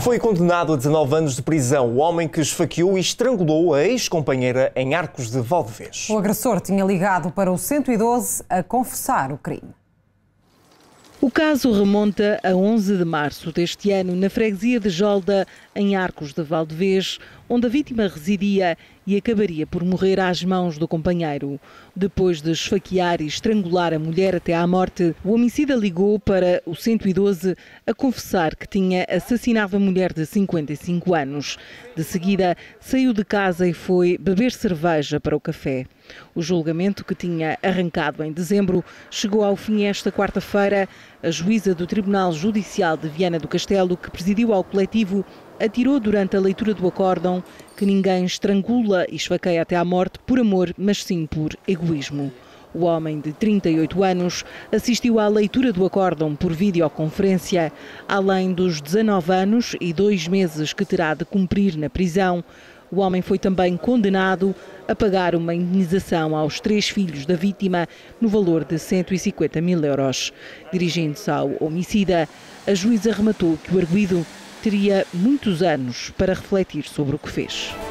Foi condenado a 19 anos de prisão o homem que esfaqueou e estrangulou a ex-companheira em Arcos de Valdevez. O agressor tinha ligado para o 112 a confessar o crime. O caso remonta a 11 de março deste ano, na freguesia de Jolda, em Arcos de Valdevez, onde a vítima residia e acabaria por morrer às mãos do companheiro. Depois de esfaquear e estrangular a mulher até à morte, o homicida ligou para o 112 a confessar que tinha assassinado a mulher de 55 anos. De seguida, saiu de casa e foi beber cerveja para o café. O julgamento, que tinha arrancado em dezembro, chegou ao fim esta quarta-feira. A juíza do Tribunal Judicial de Viana do Castelo, que presidiu ao coletivo, atirou durante a leitura do acórdão que ninguém estrangula e esfaqueia até à morte por amor, mas sim por egoísmo. O homem de 38 anos assistiu à leitura do acórdão por videoconferência. Além dos 19 anos e 2 meses que terá de cumprir na prisão, o homem foi também condenado a pagar uma indenização aos 3 filhos da vítima no valor de 150 mil euros. Dirigindo-se ao homicida, a juíza rematou que o arguido teria muitos anos para refletir sobre o que fez.